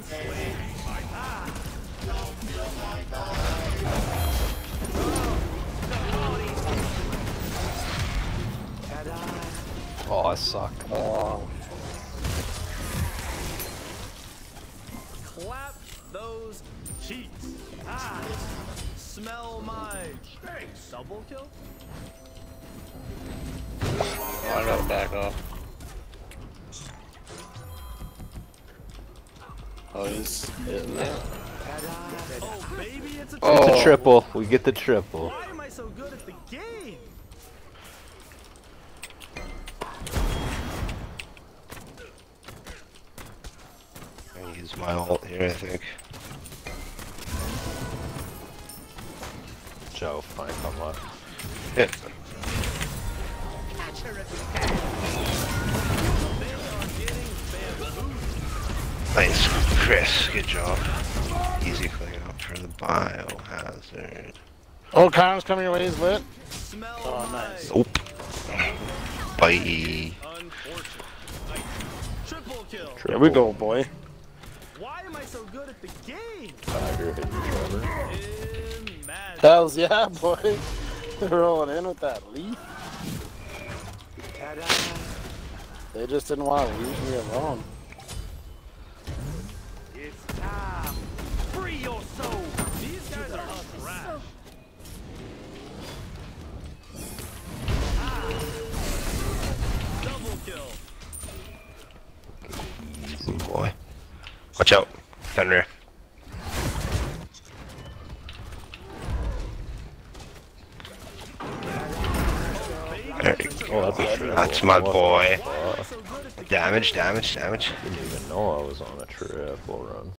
Oh, I suck. Oh. Clap those cheeks. Ah, smell my double kill. Oh, I got back off. Oh, he's hitting that. Oh, baby, it's a Oh. It's a triple. We get the triple. Why am I so good at the game? I use my ult here, I think. Joe, fine, come on. Yeah. Nice, Chris. Good job. Easy clean up for the biohazard. Oh, Connor's coming your way. He's lit. Smell Oh, nice. Nope. Bye. Unfortunate. Triple kill. Here we go, boy. Why am I so good at the game? Tiger hit you, Trevor. Imagine. Hells yeah, boy. Rolling in with that leaf. They just didn't want to leave me alone. It's time. Free your soul. These guys are trash. Double kill. Easy boy. Watch out. Thunder. There you go. Oh, That's my boy. Damage, damage, damage. Didn't even know I was on a triple run.